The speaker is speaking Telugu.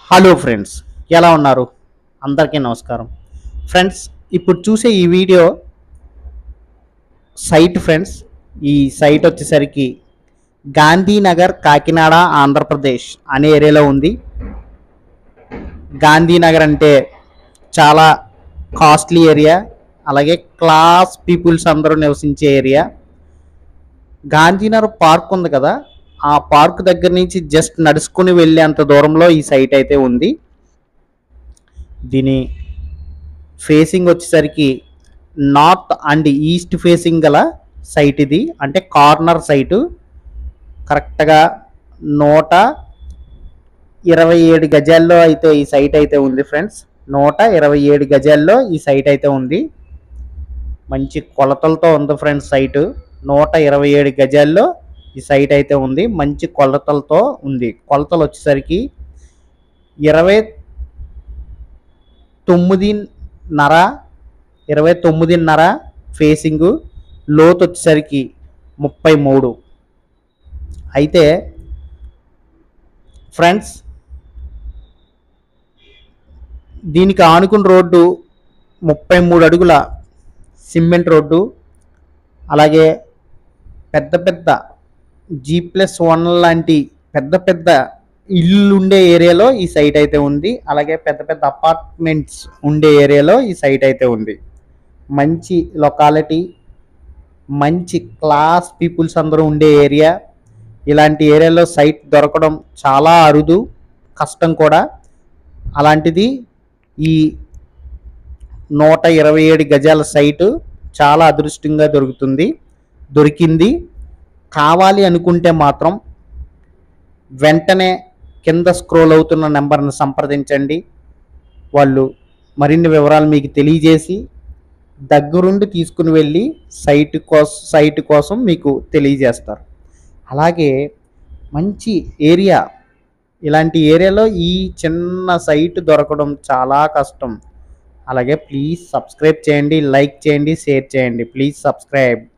హలో ఫ్రెండ్స్, ఎలా ఉన్నారు? అందరికీ నమస్కారం. ఫ్రెండ్స్, ఇప్పుడు చూసే ఈ వీడియో సైట్ ఫ్రెండ్స్. ఈ సైట్ వచ్చేసరికి గాంధీనగర్, కాకినాడ, ఆంధ్రప్రదేశ్ అనే ఏరియాలో ఉంది. గాంధీనగర్ అంటే చాలా కాస్ట్లీ ఏరియా, అలాగే క్లాస్ పీపుల్స్ అందరూ నివసించే ఏరియా. గాంధీనగర్ పార్క్ ఉంది కదా, ఆ పార్క్ దగ్గర నుంచి జస్ట్ నడుచుకుని వెళ్ళేంత దూరంలో ఈ సైట్ అయితే ఉంది. దీని ఫేసింగ్ వచ్చేసరికి నార్త్ అండ్ ఈస్ట్ ఫేసింగ్ గల సైట్ ఇది. అంటే కార్నర్ సైటు. కరెక్ట్గా 127 గజాల్లో అయితే ఈ సైట్ అయితే ఉంది ఫ్రెండ్స్. 127 గజాల్లో ఈ సైట్ అయితే ఉంది. మంచి కొలతలతో ఉంది ఫ్రెండ్స్ సైటు. 127 గజాల్లో ఈ సైట్ అయితే ఉంది. మంచి కొలతలతో ఉంది. కొలతలు వచ్చేసరికి 29.5 ఫేసింగు, లోతు వచ్చేసరికి 33. అయితే ఫ్రెండ్స్, దీనికి ఆనుకున్న రోడ్డు 33 అడుగుల సిమెంట్ రోడ్డు. అలాగే పెద్ద పెద్ద G+1 లాంటి పెద్ద పెద్ద ఇల్లు ఉండే ఏరియాలో ఈ సైట్ అయితే ఉంది. అలాగే పెద్ద పెద్ద అపార్ట్మెంట్స్ ఉండే ఏరియాలో ఈ సైట్ అయితే ఉంది. మంచి లొకాలిటీ, మంచి క్లాస్ పీపుల్స్ అందరూ ఉండే ఏరియా. ఇలాంటి ఏరియాలో సైట్ దొరకడం చాలా అరుదు, కష్టం కూడా. అలాంటిది ఈ 127 గజాల సైటు చాలా అదృష్టంగా దొరికింది. కావాలి అనుకుంటే మాత్రం వెంటనే కింద స్క్రోల్ అవుతున్న నెంబర్ని సంప్రదించండి. వాళ్ళు మరిన్ని వివరాలు మీకు తెలియజేసి దగ్గరుండి తీసుకుని వెళ్ళి సైట్ కోసం మీకు తెలియజేస్తారు. అలాగే మంచి ఏరియా. ఇలాంటి ఏరియాలో ఈ చిన్న సైట్ దొరకడం చాలా కష్టం. అలాగే ప్లీజ్ సబ్స్క్రైబ్ చేయండి, లైక్ చేయండి, షేర్ చేయండి. Please subscribe.